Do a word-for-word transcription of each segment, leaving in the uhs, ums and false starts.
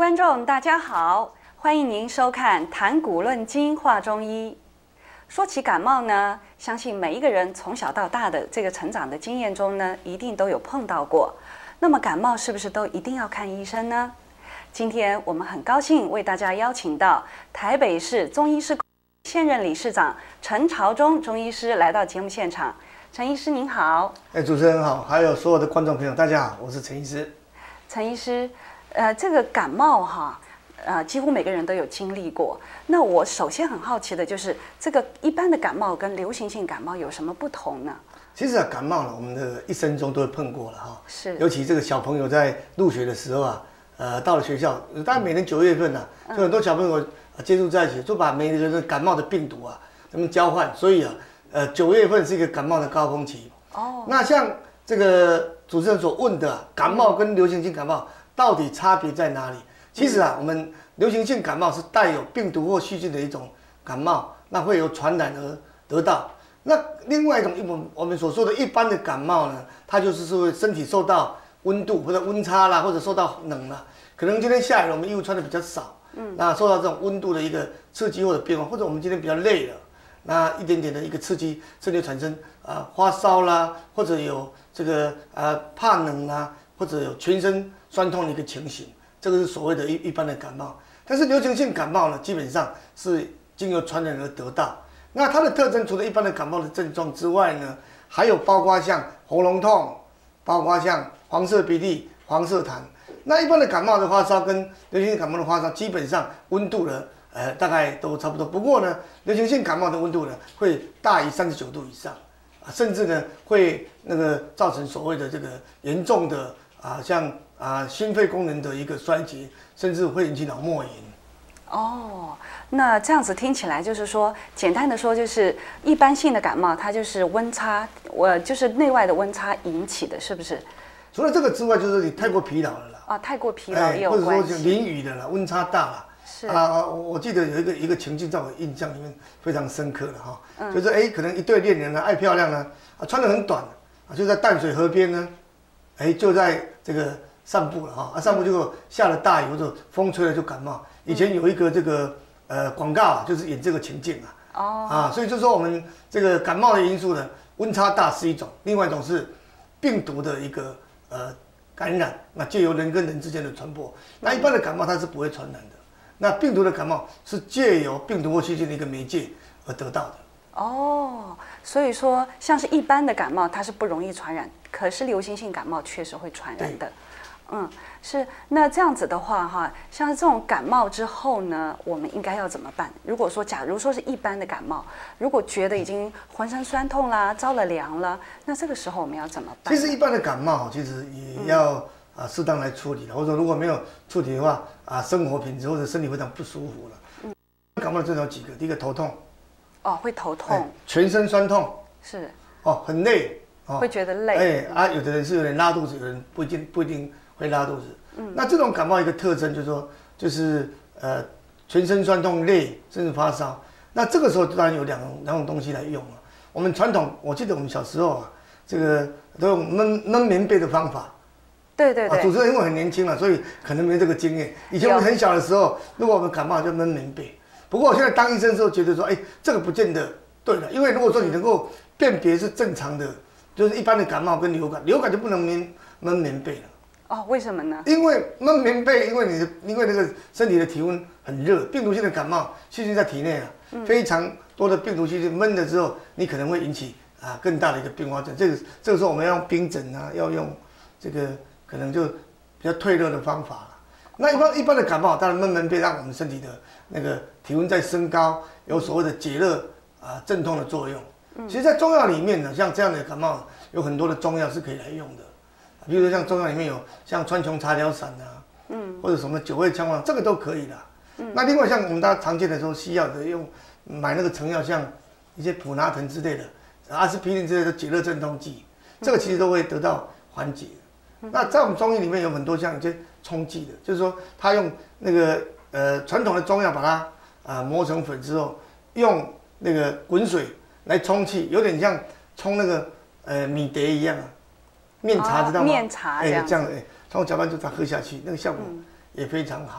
观众大家好，欢迎您收看《谈古论今话中医》。说起感冒呢，相信每一个人从小到大的这个成长的经验中呢，一定都有碰到过。那么感冒是不是都一定要看医生呢？今天我们很高兴为大家邀请到台北市中医师现任理事长陈朝忠中医师来到节目现场。陈医师您好。 哎，主持人好，还有所有的观众朋友大家好，我是陈医师。 陈医师，呃，这个感冒哈。呃，几乎每个人都有经历过。那我首先很好奇的就是，这个一般的感冒跟流行性感冒有什么不同呢？ 其实啊，感冒呢，我们的一生中都会碰过了哈。 是。尤其这个小朋友在入学的时候啊，呃，到了学校，大概每年九月份呢、啊，就很多小朋友接触在一起，就把每个人感冒的病毒啊，他们交换，所以啊，呃，九月份是一个感冒的高峰期。哦。那像这个主持人所问的、啊，感冒跟流行性感冒到底差别在哪里？其实啊，我们流行性感冒是带有病毒或细菌的一种感冒，那会有传染而得到。那另外一种，我们我们所说的一般的感冒呢，它就是说身体受到温度或者温差啦，或者受到冷啦，可能今天下雨了，我们衣服穿的比较少，嗯，那受到这种温度的一个刺激或者变化，或者我们今天比较累了，那一点点的一个刺激，甚至产生啊、呃、发烧啦，或者有这个呃怕冷啦，或者有全身酸痛的一个情形。这个是所谓的一一般的感冒，但是流行性感冒呢，基本上是经由传染而得到。那它的特征除了一般的感冒的症状之外呢，还有包括像喉咙痛，包括像黄色鼻涕、黄色痰。那一般的感冒的发烧跟流行性感冒的发烧，基本上温度呢，呃，大概都差不多。不过呢，流行性感冒的温度呢，会大于三十九度以上，啊，甚至呢会那个造成所谓的这个严重的啊，像。啊，心肺功能的一个衰竭，甚至会引起脑膜炎。 哦，那这样子听起来就是说，简单的说就是一般性的感冒，它就是温差，我就是内外的温差引起的，是不是？ 除了这个之外，就是你太过疲劳了啦。 啊，太过疲劳也有关系。 或者说淋雨的啦，温差大啦。 是啊，我记得有一个一个情境在我印象里面非常深刻的哈，嗯、就是哎，可能一对恋人呢爱漂亮呢，啊穿得很短啊，就在淡水河边呢，哎就在这个。散步了哈，啊，散步结果下了大雨或者风吹了就感冒。以前有一个这个呃广告啊，就是演这个情境啊。哦。啊，所以就说我们这个感冒的因素呢，温差大是一种，另外一种是病毒的一个呃感染，那借由人跟人之间的传播。那一般的感冒它是不会传染的，那病毒的感冒是借由病毒或细菌的一个媒介而得到的。 哦，所以说像是一般的感冒它是不容易传染，可是流行性感冒确实会传染的。嗯，是。那这样子的话，哈，像这种感冒之后呢，我们应该要怎么办？如果说，假如说是一般的感冒，如果觉得已经浑身酸痛啦、着了凉了，那这个时候我们要怎么办？ 其实一般的感冒，其实也要、嗯、啊适当来处理的，或者如果没有处理的话，啊生活品质或者身体非常不舒服了。嗯，感冒的症状有几个，第一个头痛。 哦，会头痛。哎、 全身酸痛。 是。 哦，很累。哦， 会觉得累。 哎啊，有的人是有点拉肚子，有人不一定不一定。会拉肚子，嗯，那这种感冒一个特征就是说，就是呃全身酸痛、累，甚至发烧。那这个时候当然有两种两种东西来用了。我们传统，我记得我们小时候啊，这个都用焖焖棉被的方法。 对对对。 啊，主持人因为很年轻了，所以可能没这个经验。以前我们很小的时候，如果我们感冒就焖棉被。不过我现在当医生的时候，觉得说，哎，这个不见得对了，因为如果说你能够辨别是正常的，就是一般的感冒跟流感，流感就不能焖焖棉被了。 哦，为什么呢？ 因为焖棉被，因为你的因为那个身体的体温很热，病毒性的感冒细菌在体内啊，嗯、非常多的病毒细菌闷了之后，你可能会引起啊更大的一个并发症。这个这个时候我们要用冰枕啊，要用这个可能就比较退热的方法了。那一般一般的感冒，当然焖棉被让我们身体的那个体温在升高，有所谓的解热啊镇痛的作用。嗯、其实，在中药里面呢，像这样的感冒有很多的中药是可以来用的。比如说像中药里面有像川穹茶疗散啊，嗯，或者什么九味羌黄，这个都可以的。嗯，那另外像我们大家常见的这种西药的，用买那个成药，像一些普拿疼之类的、阿司匹林之类的解热镇痛剂，这个其实都会得到缓解。嗯、那在我们中医里面有很多像一些冲剂的，就是说他用那个呃传统的中药把它啊、呃、磨成粉之后，用那个滚水来冲气，有点像冲那个呃米蝶一样啊。面茶知道吗？ 面茶这样， 哎，这样哎，从搅拌就它喝下去，那个效果也非常好。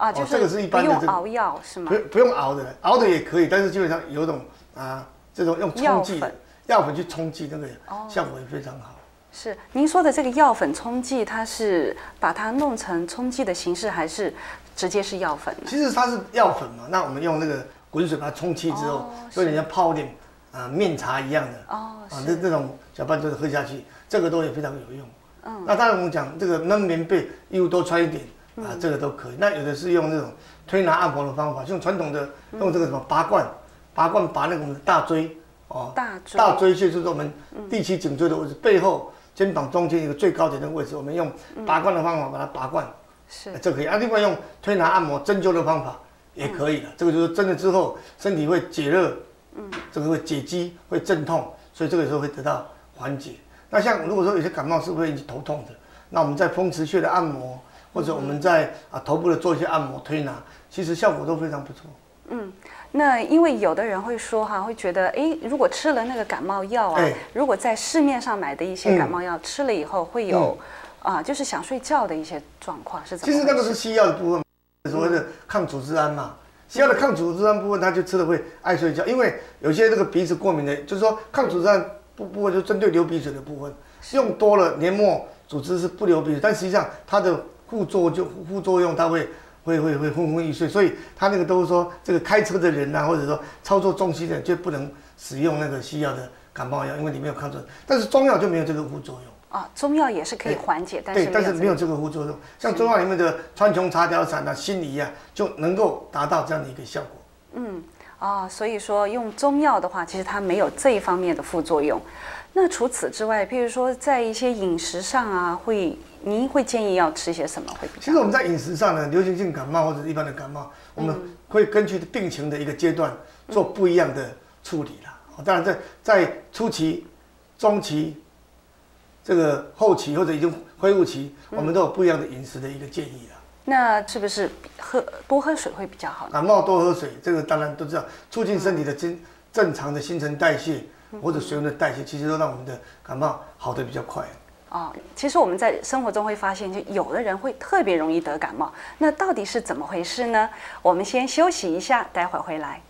啊，就是这个是一般的不用熬药是吗？ 不不用熬的，熬的也可以，但是基本上有一种啊这种用冲剂的药粉去冲剂，那个效果也非常好。 是您说的这个药粉冲剂，它是把它弄成冲剂的形式，还是直接是药粉呢？ 其实它是药粉嘛，那我们用那个滚水把它冲稀之后，有点像泡点啊面茶一样的哦，啊那那种搅拌就是喝下去，这个都也非常有用。嗯，那当然我们讲这个闷棉被衣服多穿一点啊，这个都可以。那有的是用那种推拿按摩的方法，用传统的用这个什么拔罐，拔罐拔那个我们的大椎哦，大椎大椎穴就是我们第七颈椎的位置，背后肩膀中间一个最高点的位置，我们用拔罐的方法把它拔罐，是这可以啊。另外用推拿按摩针灸的方法也可以了，这个就是针了之后身体会解热，嗯，这个会解肌会镇痛，所以这个时候会得到缓解。那像如果说有些感冒是会引起头痛的，那我们在风池穴的按摩，或者我们在啊头部的做一些按摩推拿，其实效果都非常不错。 嗯，那因为有的人会说哈，会觉得哎，如果吃了那个感冒药啊，哎、如果在市面上买的一些感冒药、嗯、吃了以后会有、嗯、啊，就是想睡觉的一些状况是怎么？ 其实那个是西药的部分，所谓的抗组织胺嘛。西药的抗组织胺部分，它就吃了会爱睡觉，因为有些这个鼻子过敏的，就是说抗组织胺部部分就针对流鼻水的部分，用多了黏膜组织是不流鼻水，但实际上它的副作用就副作用它会。会会会昏昏欲睡，所以他那个都是说，这个开车的人啊，或者说操作重机的人就不能使用那个西药的感冒药，因为里面有抗组织。但是中药就没有这个副作用啊，中药也是可以缓解，但是对，但是没有这个副作用。像中药里面的川穹茶调散啊、辛夷啊，就能够达到这样的一个效果。 嗯啊，所以说用中药的话，其实它没有这一方面的副作用。那除此之外，譬如说在一些饮食上啊，会您会建议要吃些什么会比较好？ 其实我们在饮食上呢，流行性感冒或者一般的感冒，我们会根据病情的一个阶段做不一样的处理啦。嗯、当然在在初期、中期、这个后期或者已经恢复期，我们都有不一样的饮食的一个建议啦。 那是不是喝多喝水会比较好呢？ 感冒多喝水，这个当然都知道，促进身体的正正常的新陈代谢。或者水分的代谢，其实都让我们的感冒好得比较快。 哦，其实我们在生活中会发现，就有的人会特别容易得感冒，那到底是怎么回事呢？我们先休息一下，待会儿回来。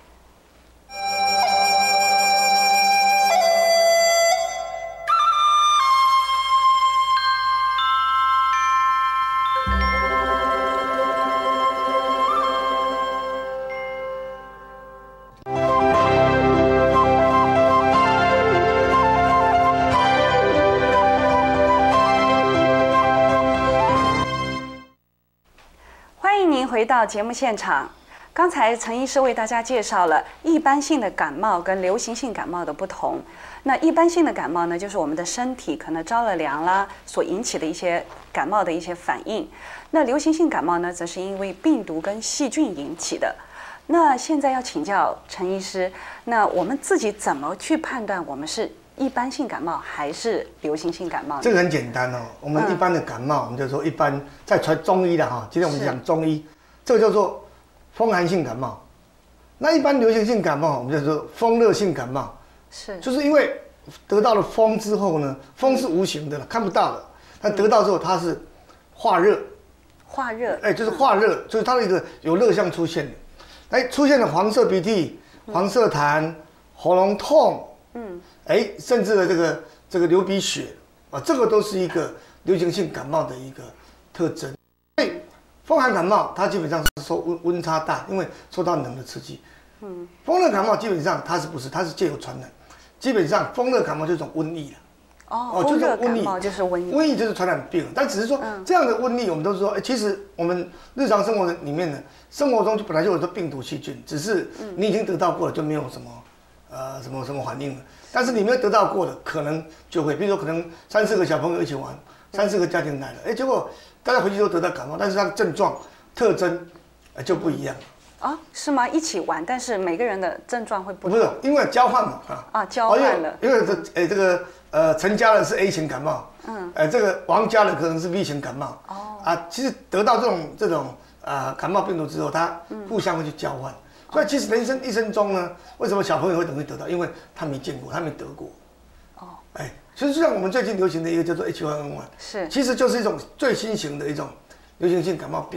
回到节目现场，刚才陈医师为大家介绍了一般性的感冒跟流行性感冒的不同。那一般性的感冒呢，就是我们的身体可能着了凉啦，所引起的一些感冒的一些反应。那流行性感冒呢，则是因为病毒跟细菌引起的。那现在要请教陈医师，那我们自己怎么去判断我们是一般性感冒还是流行性感冒呢？ 这个很简单哦，我们一般的感冒，嗯、我们就说一般在传中医的哈，今天我们讲中医。这个叫做风寒性感冒，那一般流行性感冒，我们叫做风热性感冒，是，就是因为得到了风之后呢，风是无形的了，看不到的，但得到之后它是化热， 化热， 哎，就是化热，就是它的一个有热象出现的，哎，出现了黄色鼻涕、黄色痰、喉咙痛，嗯，哎，甚至的这个这个流鼻血啊，这个都是一个流行性感冒的一个特征。所以风寒感冒它基本上是受温温差大，因为受到冷的刺激。嗯，风热感冒基本上它是不是？它是借由传染。基本上风热感冒就是一种瘟疫了。 哦，风热感冒就是瘟疫。 瘟疫就是传染病，但只是说、嗯、这样的瘟疫，我们都是说，哎，其实我们日常生活里面呢，生活中就本来就有很多病毒细菌，只是你已经得到过了，就没有什么呃什么什么反应了。但是你没有得到过的，可能就会，比如说可能三四个小朋友一起玩，三四个家庭来了，哎，结果大家回去都得到感冒，但是它的症状特征就不一样。 啊，是吗？一起玩，但是每个人的症状会不同。 不是，因为交换嘛，啊啊，交换了。 因为这诶这个呃陈家人是 A 型感冒，嗯，呃这个王家人可能是 B 型感冒。哦。啊，其实得到这种这种啊、呃、感冒病毒之后，它互相会去交换。嗯、所以其实人生一生中呢，为什么小朋友会容易得到？因为他没见过，他没得过。哦。哎，其实就像我们最近流行的一个叫做 H one N one， 是，其实就是一种最新型的一种流行性感冒病毒。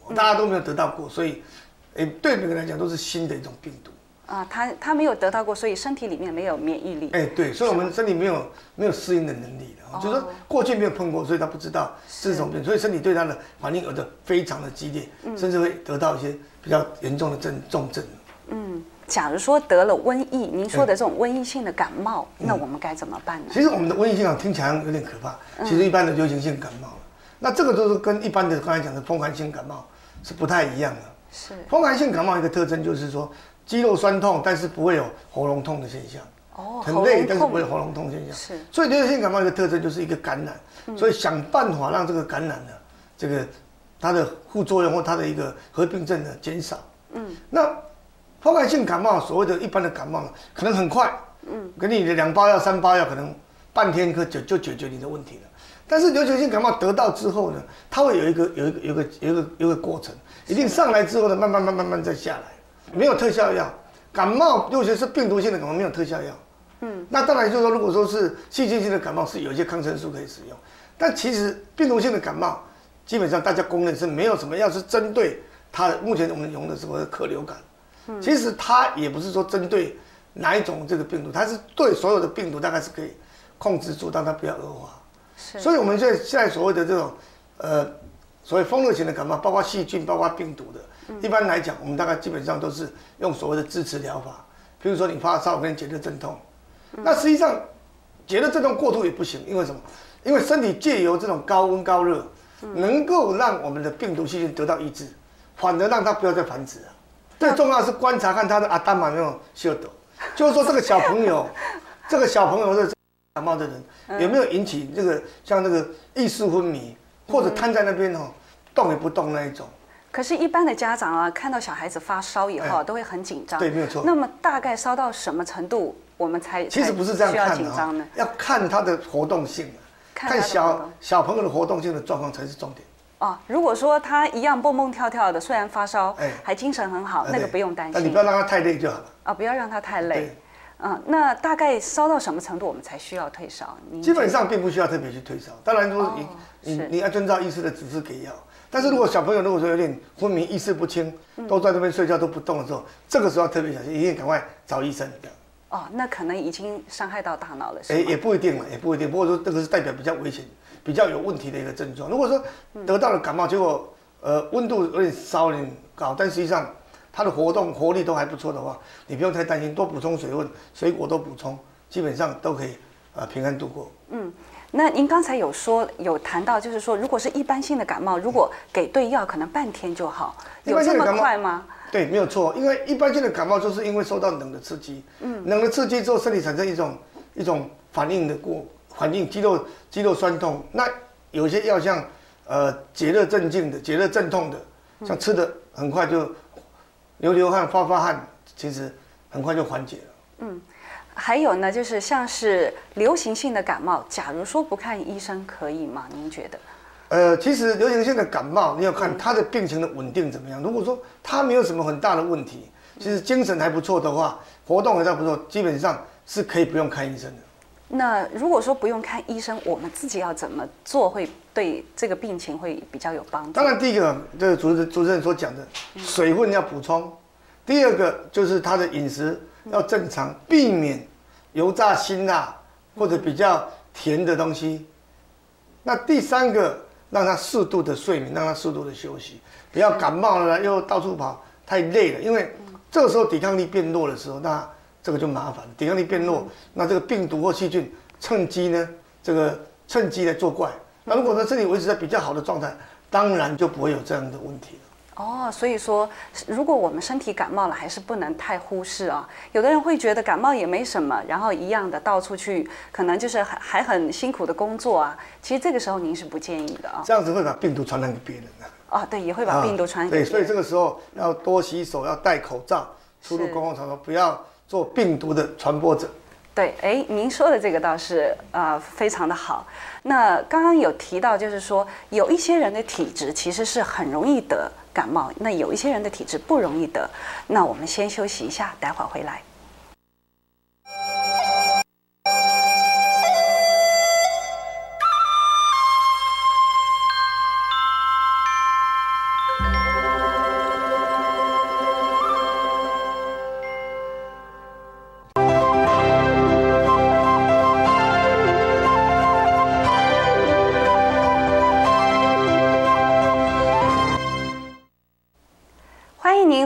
大家都没有得到过，所以，诶，对每个人来讲都是新的一种病毒。 啊，他他没有得到过，所以身体里面没有免疫力。 哎，对，所以我们身体没有没有适应的能力的，就是说过去没有碰过，所以他不知道这种病，所以身体对他的反应有的非常的激烈，甚至会得到一些比较严重的症重症。 嗯，假如说得了瘟疫，您说的这种瘟疫性的感冒，那我们该怎么办呢？ 其实我们的瘟疫性感听起来有点可怕，其实一般的流行性感冒，那这个都是跟一般的刚才讲的风寒性感冒是不太一样的。 是风寒性感冒一个特征就是说。肌肉酸痛，但是不会有喉咙痛的现象。 哦， 很累，但是不会有喉咙痛现象。 是， 所以流行性感冒一个特征就是一个感染，嗯、所以想办法让这个感染呢，这个它的副作用或它的一个合并症呢减少。嗯，那风寒性感冒所谓的一般的感冒呢，可能很快，嗯，给你的两包药、三包药，可能半天可就就解决你的问题了。但是流行性感冒得到之后呢，它会有一个有一个有一个有一个有一个过程，一定上来之后呢，慢慢慢慢慢再下来。没有特效药，感冒尤其是病毒性的感冒没有特效药。嗯，那当然就是说，如果说是细菌性的感冒，是有一些抗生素可以使用。但其实病毒性的感冒，基本上大家公认是没有什么药是针对它的。目前我们用的什么克流感，嗯、其实它也不是说针对哪一种这个病毒，它是对所有的病毒大概是可以控制住，让它不要恶化。是，所以我们现在现在所谓的这种呃所谓风热型的感冒，包括细菌，包括病毒的。一般来讲，我们大概基本上都是用所谓的支持疗法，比如说你发烧，我给你解热镇痛。那实际上，解热镇痛过度也不行，因为什么？因为身体借由这种高温高热，能够让我们的病毒细菌得到抑制，反而让它不要再繁殖了。最重要的是观察看他的阿丹玛有没有秀抖，就是说这个小朋友，这个小朋友的感冒的人有没有引起这个像这个意识昏迷，或者瘫在那边哦，动也不动那一种。 可是，一般的家长啊，看到小孩子发烧以后、啊，都会很紧张。 对，没有错。 那么大概烧到什么程度，我们才其实不是这样看的、啊、 要看他的活动性，看小小朋友的活动性的状况才是重点。 哦，如果说他一样蹦蹦跳跳的，虽然发烧，哎，还精神很好，那个不用担心。 那你不要让他太累就好了。 啊、哦，不要让他太累。嗯，那大概烧到什么程度，我们才需要退烧？ 基本上并不需要特别去退烧，当然说你、哦、你你要遵照医师的指示给药。但是如果小朋友如果说有点昏迷、意识不清，都在那边睡觉都不动的时候，这个时候要特别小心，一定赶快找医生。 哦，那可能已经伤害到大脑了，是吗？哎，也不一定了，也不一定。不过说这个是代表比较危险、比较有问题的一个症状。如果说得到了感冒，结果呃温度有点烧、有点高，但实际上它的活动活力都还不错的话，你不用太担心，多补充水分，水果都补充，基本上都可以呃平安度过。嗯。 那您刚才有说有谈到，就是说，如果是一般性的感冒，如果给对药，可能半天就好，有这么快吗？ 对，没有错，因为一般性的感冒就是因为受到冷的刺激，嗯，冷的刺激之后，身体产生一种一种反应的过反应，肌肉肌肉酸痛。那有些药像呃解热镇静的、解热镇痛的，像吃的很快就流流汗、发发汗，其实很快就缓解了。嗯。 还有呢，就是像是流行性的感冒，假如说不看医生可以吗？您觉得？ 呃，其实流行性的感冒，你要看他的病情的稳定怎么样。如果说他没有什么很大的问题，其实精神还不错的话，活动还不错，基本上是可以不用看医生的。 那如果说不用看医生，我们自己要怎么做会对这个病情会比较有帮助？ 当然，第一个这个主持主持人所讲的，水分要补充；第二个就是他的饮食要正常，避免油炸、辛辣或者比较甜的东西。那第三个，让他适度的睡眠，让他适度的休息，不要感冒了又到处跑，太累了。因为这个时候抵抗力变弱的时候，那这个就麻烦。抵抗力变弱，那这个病毒或细菌趁机呢，这个趁机来作怪。那如果说身体维持在比较好的状态，当然就不会有这样的问题了。 哦，所以说，如果我们身体感冒了，还是不能太忽视啊。有的人会觉得感冒也没什么，然后一样的到处去，可能就是还还很辛苦的工作啊。其实这个时候您是不建议的啊。 这样子会把病毒传染给别人的。 哦，对，也会把病毒传染给别人。 对，所以这个时候要多洗手，要戴口罩，出入公共场所不要做病毒的传播者。 对，哎，您说的这个倒是呃非常的好。那刚刚有提到，就是说有一些人的体质其实是很容易得感冒，那有一些人的体质不容易得。那我们先休息一下，待会儿回来。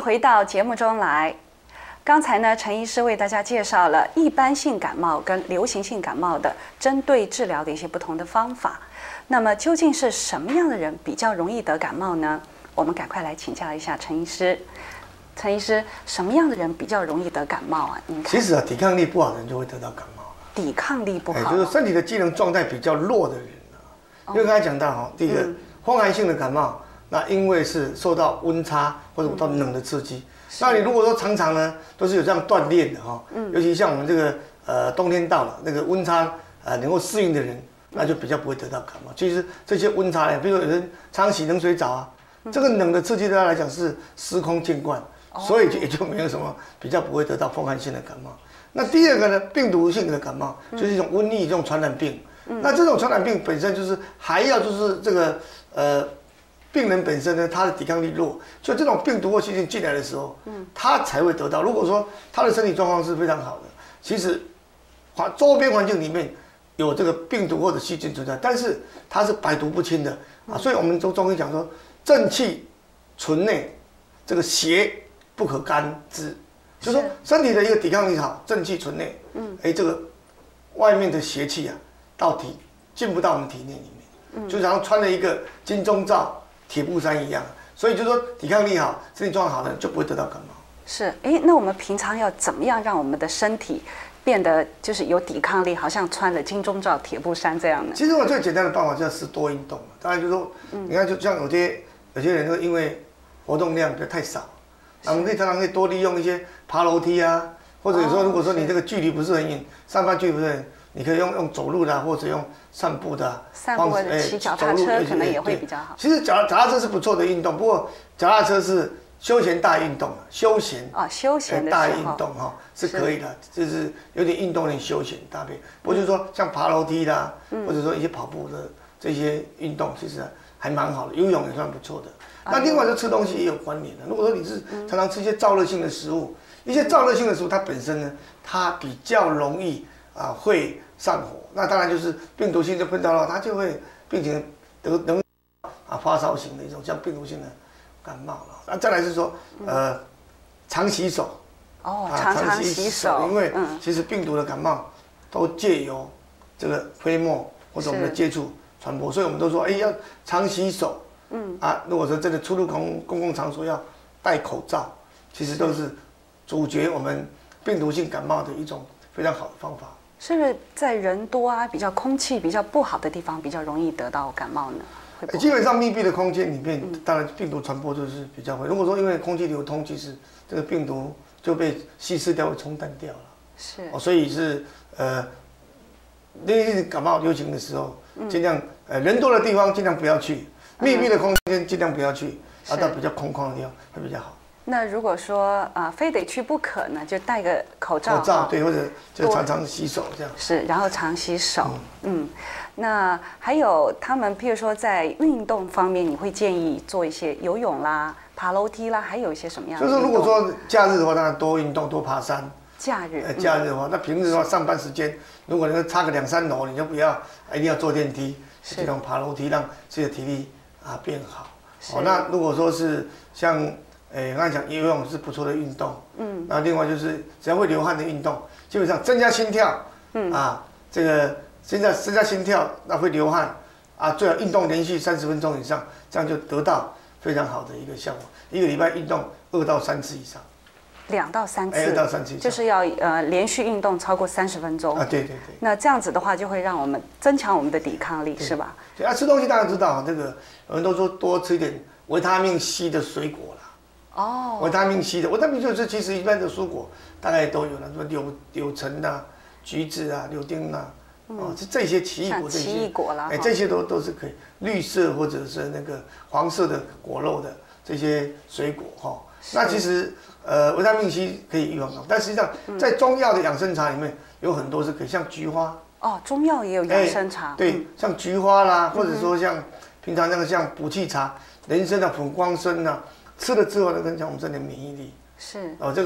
回到节目中来。刚才呢，陈医师为大家介绍了一般性感冒跟流行性感冒的针对治疗的一些不同的方法。那么究竟是什么样的人比较容易得感冒呢？我们赶快来请教一下陈医师。陈医师，什么样的人比较容易得感冒啊？您看， 其实啊，抵抗力不好的人就会得到感冒。 抵抗力不好， 哎，就是身体的机能状态比较弱的人啊。因为刚才讲到哈，第一个风寒性的感冒，那因为是受到温差或者到冷的刺激。那你如果说常常呢都是有这样锻炼的哈，尤其像我们这个呃冬天到了，那个温差呃能够适应的人，那就比较不会得到感冒。其实这些温差呢，比如说有人常洗冷水澡啊，这个冷的刺激对他来讲是司空见惯，所以就也就没有什么比较不会得到风寒性的感冒。那第二个呢，病毒性的感冒就是一种瘟疫这种传染病。那这种传染病本身就是还要就是这个呃。病人本身呢，他的抵抗力弱，所以这种病毒或细菌进来的时候，嗯，他才会得到。如果说他的身体状况是非常好的，其实环周边环境里面有这个病毒或者细菌存在，但是它是百毒不侵的啊。所以我们中中医讲说，正气存内，这个邪不可干之，就是说身体的一个抵抗力好，正气存内，嗯，哎，这个外面的邪气啊，到体进不到我们体内里面，嗯，就好像穿了一个金钟罩。铁布衫一样，所以就说抵抗力好，身体状况好的就不会得到感冒。 是，哎，那我们平常要怎么样让我们的身体变得就是有抵抗力，好像穿了金钟罩、铁布衫这样呢？ 其实我最简单的办法就是多运动。当然就是说，嗯、你看就像有些有些人就因为活动量太少，那我们可以常常可以多利用一些爬楼梯啊，或者有时候如果说你这个距离不是很远，上班距离不是很远，你可以用用走路的、啊，或者用散步的、啊， 散步或者骑脚踏车可能也会比较好。 其实脚脚踏车是不错的运动，不过脚踏车是休闲大运动，休闲啊，休闲的大运动哈是可以的，就是有点运动点休闲搭配。不过就是说像爬楼梯啦，或者说一些跑步的这些运动，其实还蛮好的，游泳也算不错的。那另外就吃东西也有关联的。如果说你是常常吃一些燥热性的食物，一些燥热性的食物它本身呢，它比较容易啊会上火，那当然就是病毒性就碰到了，它就会病情得能啊发烧型的一种像病毒性的感冒了。那再来是说呃常洗手哦，常常洗手， 因为其实病毒的感冒都借由这个飞沫或者我们的接触传播，所以我们都说哎要常洗手。嗯啊，如果说真的出入公公共场所要戴口罩，其实都是阻绝我们病毒性感冒的一种非常好的方法。 是不是在人多啊、比较空气比较不好的地方比较容易得到感冒呢？会不会基本上密闭的空间里面，当然病毒传播就是比较会。如果说因为空气流通，其实这个病毒就被稀释掉、冲淡掉了。 是哦，所以是呃，那些感冒流行的时候，尽量呃人多的地方尽量不要去，密闭的空间尽量不要去，要到比较空旷的地方会比较好。 那如果说啊、呃，非得去不可呢，就戴个口罩， 口罩对，或者就常常洗手这样。 是，然后常洗手。嗯，嗯那还有他们，譬如说在运动方面，你会建议做一些游泳啦、爬楼梯啦，还有一些什么样的？ 就是如果说假日的话，当然多运动、多爬山。 假日， 呃，假日的话，那平日的话，上班时间如果能够差个两三楼，你就不要一定要坐电梯，这种爬楼梯让自己的体力啊变好。哦，那如果说是像诶，刚才讲游泳是不错的运动，嗯，那另外就是只要会流汗的运动，基本上增加心跳，嗯啊，这个增加增加心跳，那会流汗，啊，最好运动连续三十分钟以上，这样就得到非常好的一个效果。一个礼拜运动二到三次以上， 两到三次， 二到三次以上， 就是要呃连续运动超过三十分钟啊，对对对。 那这样子的话，就会让我们增强我们的抵抗力，是吧？ 对啊，吃东西大家知道，这个有人都说多吃一点维他命 C 的水果啦。哦，维他命 C 的，维他命就是其实一般的蔬果大概都有了，什么柳柳橙啊、橘子啊、柳丁啊，哦，这这些奇异果这些， 奇异果啦， 哎，这些都都是可以，绿色或者是那个黄色的果肉的这些水果哈。那其实呃维他命 C 可以预防到，但实际上在中药的养生茶里面有很多是可以，像菊花。 哦，中药也有养生茶。 对，像菊花啦，或者说像平常那个像补气茶，人参啊、粉光参啊。吃了之后呢，增强我们身体的免疫力。 是哦，这个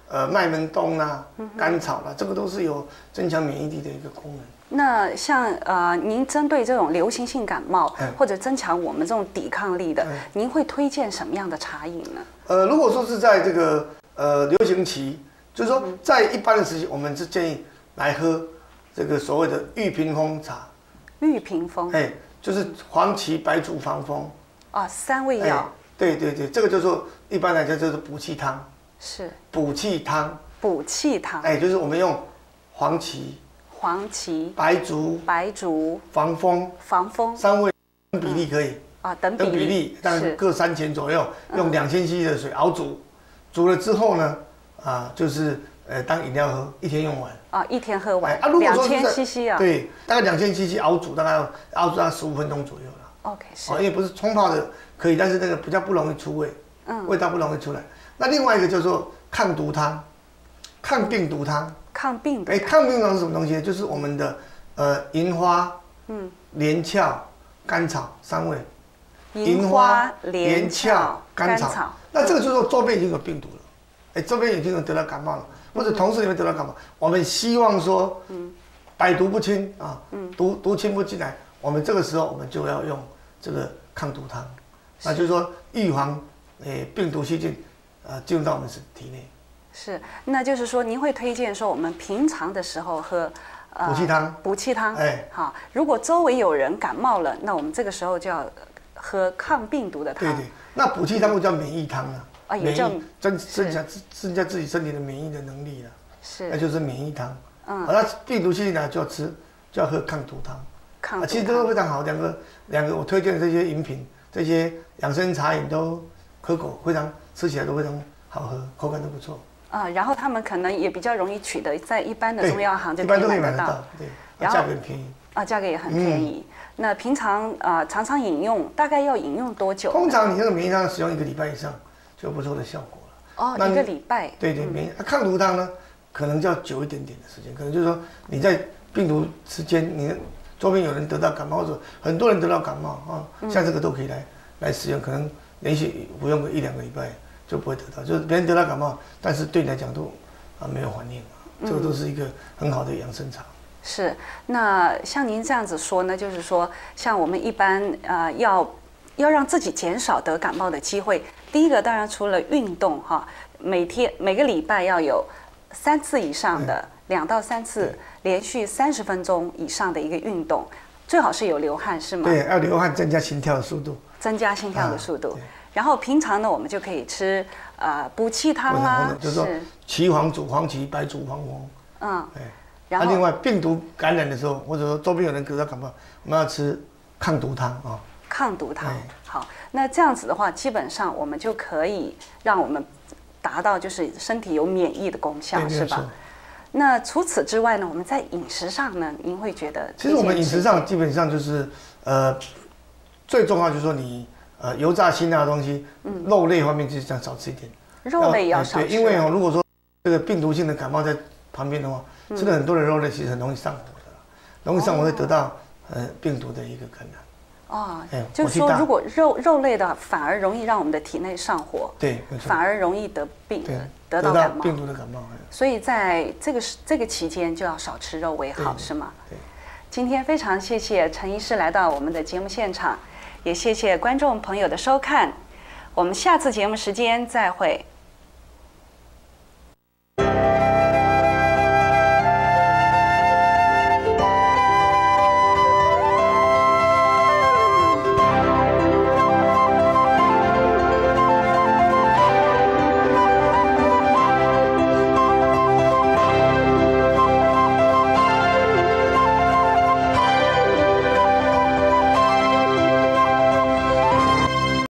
呃麦门冬啦、甘草啦，这个都是有增强免疫力的一个功能。 那像呃，您针对这种流行性感冒、嗯、或者增强我们这种抵抗力的，嗯、您会推荐什么样的茶饮呢？ 呃，如果说是在这个呃流行期，就是说在一般的时期，我们是建议来喝这个所谓的玉屏风茶。 玉屏风， 哎，就是黄芪、白术、防风。 啊，三味药。 对对对，这个就说一般来讲就是补气汤。是。补气汤。 补气汤。 哎，就是我们用黄芪。 黄芪、 白术、 白术、 防风、 防风三味等比例可以、 嗯、啊，等比例， 等比例，大概各三钱左右，用两千 C C 的水熬煮，煮了之后呢，啊，就是呃当饮料喝，一天用完啊，一天喝完啊，如果说两千 C C 啊， 对，大概两千 C C 熬煮，大概熬煮大概十五分钟左右了。 OK， 是， 因为不是冲泡的可以，但是那个比较不容易出味，嗯，味道不容易出来。那另外一个叫做抗毒汤，抗病毒汤。 抗病毒， 哎，抗病毒是什么东西呢？就是我们的呃银花、嗯、连翘、甘草三味。 银花、连翘、甘草。 那这个就是说周边已经有病毒了，哎，周边已经有得到感冒了，或者同事里面得到感冒，我们希望说，嗯，百毒不侵啊，嗯，毒毒侵不进来，我们这个时候我们就要用这个抗毒汤，那就是说预防诶病毒细菌呃进入到我们体内。 是，那就是说，您会推荐说我们平常的时候喝呃补气汤， 补气汤，哎，好。如果周围有人感冒了，那我们这个时候就要喝抗病毒的汤。 对对，那补气汤会叫免疫汤了， 啊，也叫增增加增加自己身体的免疫的能力了， 是， 那就是免疫汤。嗯，好，那病毒细菌呢就要吃，就要喝抗毒汤。抗毒汤，其实都非常好，两个两个我推荐的这些饮品，这些养生茶饮都可口，非常吃起来都非常好喝，口感都不错。 啊、呃，然后他们可能也比较容易取得，在一般的中药行就可以买得到， 对，然后价格很便宜啊，价格也很便宜。嗯、那平常啊、呃，常常饮用，大概要饮用多久？ 通常你这个免疫汤使用一个礼拜以上，就有不错的效果了。 哦，一个礼拜。 对对，免疫、嗯、抗毒汤呢，可能就要久一点点的时间，可能就是说你在病毒之间，你周边有人得到感冒，或者很多人得到感冒啊，嗯、像这个都可以来来使用，可能连续服用个一两个礼拜。就不会得到，就是别人得到感冒，但是对你来讲都啊没有反应，这个都是一个很好的养生茶。 是，那像您这样子说呢，就是说，像我们一般呃要要让自己减少得感冒的机会，第一个当然除了运动哈，每天每个礼拜要有三次以上的两到三次连续三十分钟以上的一个运动，最好是有流汗是吗？ 对，要流汗增加心跳的速度， 增加心跳的速度。啊然后平常呢，我们就可以吃呃补气汤啦， 就是说岐黄煮黄芪，白术防风。 嗯， 哎，然后、啊、另外病毒感染的时候，或者说周边有人得到感冒，我们要吃抗毒汤啊。 抗毒汤，好，那这样子的话，基本上我们就可以让我们达到就是身体有免疫的功效，是吧？那除此之外呢，我们在饮食上呢，您会觉得？ 其实我们饮食上基本上就是呃，最重要就是说你。呃，油炸辛辣的东西，嗯、肉类方面就是这样少吃一点。 肉类也要少吃。 对，因为哦，如果说这个病毒性的感冒在旁边的话，嗯、吃了很多的肉类，其实很容易上火的，容易上火会得到、哦、呃病毒的一个感染。 哦，哎，就是说，如果肉肉类的反而容易让我们的体内上火， 对，没错， 反而容易得病， 对， 得到感冒， 病毒的感冒。 所以在这个这个期间就要少吃肉为好，是吗？ 对。 今天非常谢谢陈医师来到我们的节目现场。也谢谢观众朋友的收看，我们下次节目时间再会。